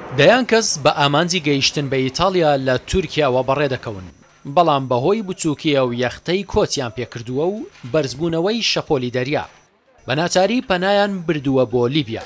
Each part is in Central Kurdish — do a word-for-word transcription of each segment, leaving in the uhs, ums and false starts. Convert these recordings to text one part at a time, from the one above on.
دەیان کەس بە ئامانجی گەیشتن بە ئیتالیا لە تورکیاوە بەڕێ دەکەون، بەڵام بەهۆی بچووکیە و یەختەی کۆچیان پێکردووە و بەرزبوونەوەی شەپۆلی دەریا بە ناچاری پەنایان بردووە بۆ لیبیا.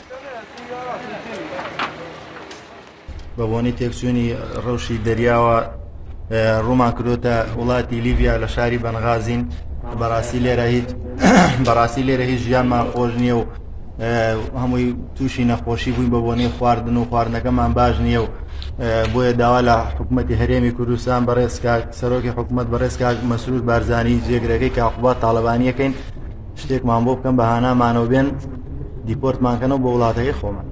بەبوونی تێکچوونی ڕەوشی دەریاوە ڕوومان کردوتە وڵاتی لیبیا لە شاری بەنغازین. بەڕاستی لێرە هیچ بەڕاستی لێرە هیچ ژیانمان خۆش نییە و هەمووی تووشی نەخۆشی بووین بە بۆنەی خواردن و خواردنەکەمان باش نییە و بۆیە داوا لە حکوومەتی هەرێمی کوردستان بەڕێزکار سەرۆکی حکوومەت بەڕێزکار مەسرور بارزانی جێگرەکەی کاخوبات تاڵەبانیەکەین شتێکمان بۆ بکەم بە هانامانەوە بێن دیپۆرتمانکەنەوە بۆ وڵاتەکەی خۆمان.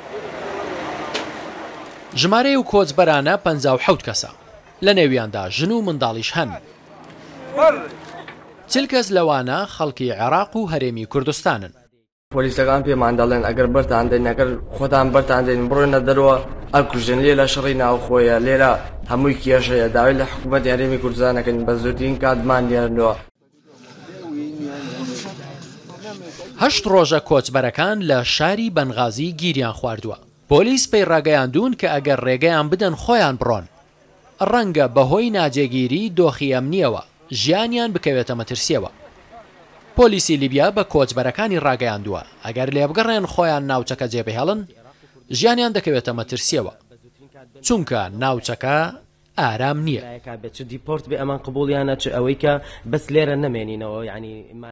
ژمارەی و کۆچبەرانە پەنجا و حەوت کەسە، لە نێویاندا ژن و منداڵیش هەن. چل کەس لەوانە خەڵکی عێراق و هەرێمی کوردستانن. پۆلیسەکان پێمان دەڵێن ئەگەر بەرتان دێن ئەگەر خۆتان بەرتان دێن بڕۆنە دەرەوە ئەکوژن لێ لە شەڕی ناوخۆیە لێرە هەمووی کێشەیە داوای لە حکوومەتی هەرێمی کوردستانەکەن بە زووترین کاتمان دێنەوە. هەشت ڕۆژە کۆچبەرەکان لە شاری بەنغازی گیریان خواردووە. پۆلیس پێی ڕاگەیاندون کە ئەگەر ڕێگەیان بدەن خۆیان بڕۆن ڕەنگە بەهۆی ناجێگیری دۆخی ئەمنیەوە ژیانیان بکەوێتە مەترسیەوە. پۆلیسی لیبیا بە کۆچبەرەکانی ڕاگەیاندووە ئەگەر لێبگەڕێن خۆیان ناوچەکە جێبەهێڵن ژیانیان دەکەوێتە مەترسیەوە، چونکە ناوچەکە ئارام نییە. دیپۆرت بێ ئەمان قبولیانە چ ئەوەی کە بەس لێرە نەمێنینەوە یعنی